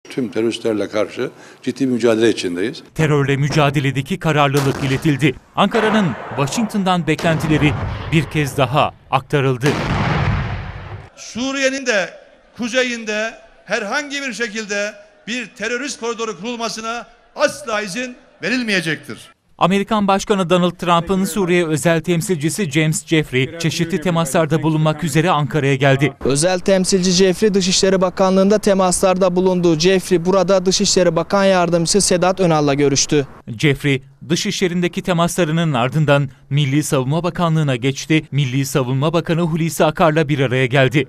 Tüm teröristlerle karşı ciddi bir mücadele içindeyiz. Terörle mücadeledeki kararlılık iletildi. Ankara'nın Washington'dan beklentileri bir kez daha aktarıldı. Suriye'nin de kuzeyinde herhangi bir şekilde bir terörist koridoru kurulmasına asla izin verilmeyecektir. Amerikan Başkanı Donald Trump'ın Suriye özel temsilcisi James Jeffrey çeşitli temaslarda bulunmak üzere Ankara'ya geldi. Özel temsilci Jeffrey Dışişleri Bakanlığı'nda temaslarda bulundu. Jeffrey burada Dışişleri Bakan Yardımcısı Sedat Önal'la görüştü. Jeffrey, dışişlerindeki temaslarının ardından Milli Savunma Bakanlığı'na geçti. Milli Savunma Bakanı Hulusi Akar'la bir araya geldi.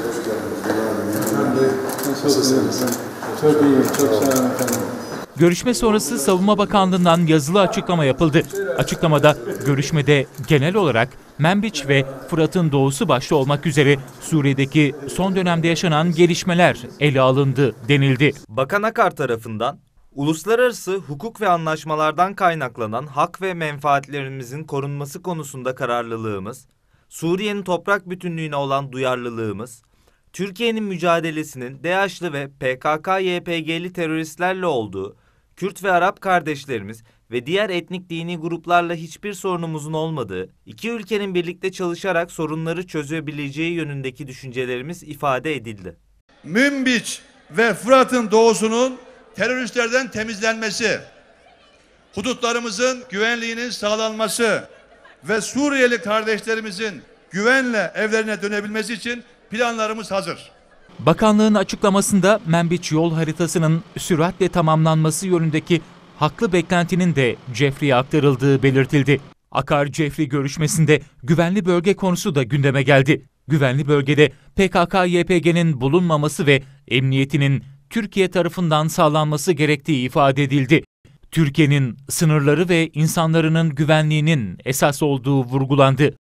Çok iyiyim, çok sağ olun efendim. Görüşme sonrası Savunma Bakanlığı'ndan yazılı açıklama yapıldı. Açıklamada görüşmede genel olarak Menbiç ve Fırat'ın doğusu başta olmak üzere Suriye'deki son dönemde yaşanan gelişmeler ele alındı denildi. Bakan Akar tarafından uluslararası hukuk ve anlaşmalardan kaynaklanan hak ve menfaatlerimizin korunması konusunda kararlılığımız, Suriye'nin toprak bütünlüğüne olan duyarlılığımız, Türkiye'nin mücadelesinin DAEŞ'lı ve PKK-YPG'li teröristlerle olduğu, Kürt ve Arap kardeşlerimiz ve diğer etnik dini gruplarla hiçbir sorunumuzun olmadığı, iki ülkenin birlikte çalışarak sorunları çözebileceği yönündeki düşüncelerimiz ifade edildi. Münbiç ve Fırat'ın doğusunun teröristlerden temizlenmesi, hudutlarımızın güvenliğinin sağlanması ve Suriyeli kardeşlerimizin güvenle evlerine dönebilmesi için planlarımız hazır. Bakanlığın açıklamasında Menbiç yol haritasının süratle tamamlanması yönündeki haklı beklentinin de Jeffrey'e aktarıldığı belirtildi. Akar-Jeffrey görüşmesinde güvenli bölge konusu da gündeme geldi. Güvenli bölgede PKK-YPG'nin bulunmaması ve emniyetinin Türkiye tarafından sağlanması gerektiği ifade edildi. Türkiye'nin sınırları ve insanların güvenliğinin esas olduğu vurgulandı.